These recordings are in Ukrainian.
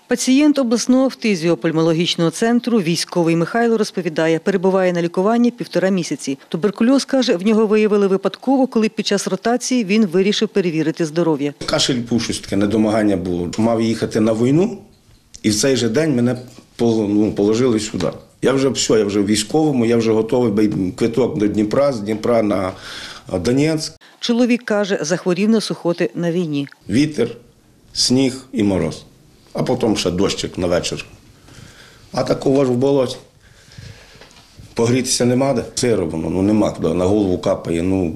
Пацієнт обласного фтизіопульмологічного центру військовий Михайло розповідає, перебуває на лікуванні 1,5 місяці. Туберкульоз, каже, в нього виявили випадково, коли під час ротації він вирішив перевірити здоров'я. Кашель був, щось таке недомагання було. Мав їхати на війну і в цей же день мене положили сюди. Я вже все, я вже в військовому, я вже готовий квиток до Дніпра, з Дніпра на Донецьк. Чоловік каже, захворів на сухоти на війні. Вітер, сніг і мороз. А потім ще дощик на вечір. А такого ж в болоті. Погрітися нема де. Сиро воно, нема куди, на голову капає.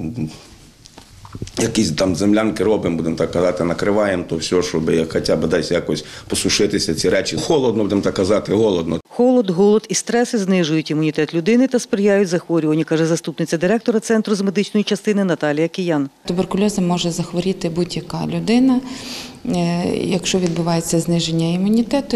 Якісь там землянки робимо, будемо так казати, накриваємо то все, щоб хоча б десь якось посушитися ці речі. Холодно, будемо так казати, голодно. Холод, голод і стреси знижують імунітет людини та сприяють захворюванню, каже заступниця директора Центру з медичної частини Наталія Киян. Туберкульозом може захворіти будь-яка людина, якщо відбувається зниження імунітету.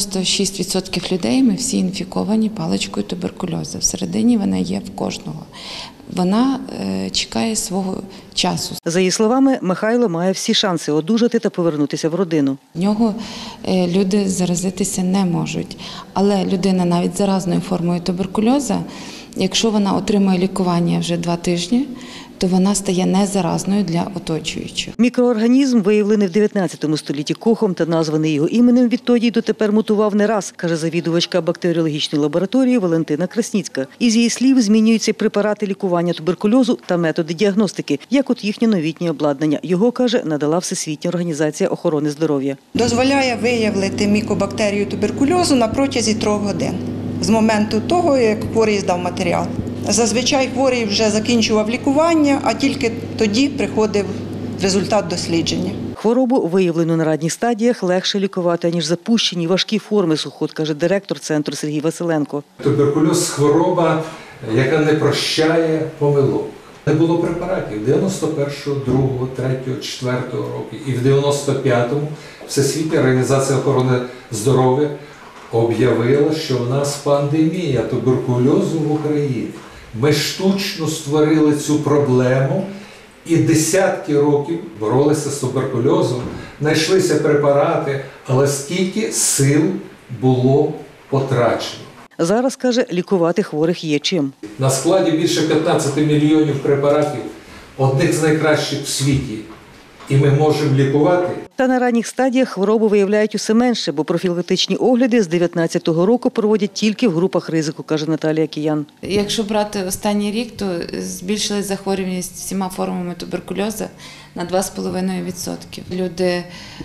96% людей ми всі інфіковані паличкою туберкульозу. Всередині вона є в кожного. Вона чекає свого часу. За її словами, Михайло має всі шанси одужати та повернутися в родину. В нього люди заразитися не можуть. Але людина навіть з заразною формою туберкульозу, якщо вона отримує лікування вже 2 тижні, то вона стає незаразною для оточуючих. Мікроорганізм, виявлений в 19 столітті Кохом та названий його іменем, відтоді й дотепер мутував не раз, каже завідувачка бактеріологічної лабораторії Валентина Красніцька. Із її слів, змінюються препарати лікування туберкульозу та методи діагностики, як от їхнє новітнє обладнання. Його, каже, надала Всесвітня організація охорони здоров'я. Дозволяє виявити мікобактерію туберкульозу на протязі 3 годин з моменту того, як хворий здав матеріал. Зазвичай хворий вже закінчував лікування, а тільки тоді приходив результат дослідження. Хворобу, виявлену на ранніх стадіях, легше лікувати, ніж запущені важкі форми сухот, каже директор центру Сергій Василенко. Туберкульоз – хвороба, яка не прощає помилок. Не було препаратів 91-го, 2-го, 3-го, 4-го року. І в 95-му Всесвітня організація охорони здоров'я об'явила, що в нас пандемія туберкульозу в Україні. Ми штучно створили цю проблему і десятки років боролися з туберкульозом, знайшлися препарати, але скільки сил було потрачено. Зараз, каже, лікувати хворих є чим. На складі більше 15 мільйонів препаратів, одних з найкращих в світі. І ми можемо лікувати. Та на ранніх стадіях хворобу виявляють усе менше, бо профілактичні огляди з 2019 року проводять тільки в групах ризику, каже Наталія Киян. Якщо брати останній рік, то збільшилась захворюваність всіма формами туберкульозу на 2,5%. Люди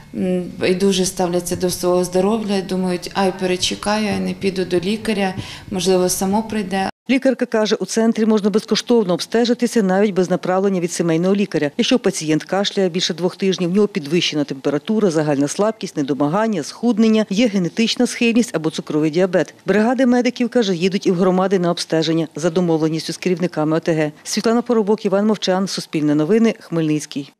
дуже ставляться до свого здоров'я, думають, перечекаю, не піду до лікаря, можливо, само прийде. Лікарка каже, у центрі можна безкоштовно обстежитися навіть без направлення від сімейного лікаря. Якщо пацієнт кашляє більше 2 тижнів, в нього підвищена температура, загальна слабкість, недомагання, схуднення, є генетична схильність або цукровий діабет. Бригади медиків, каже, їдуть і в громади на обстеження за домовленістю з керівниками ОТГ. Світлана Поробок, Іван Мовчан, Суспільне новини, Хмельницький.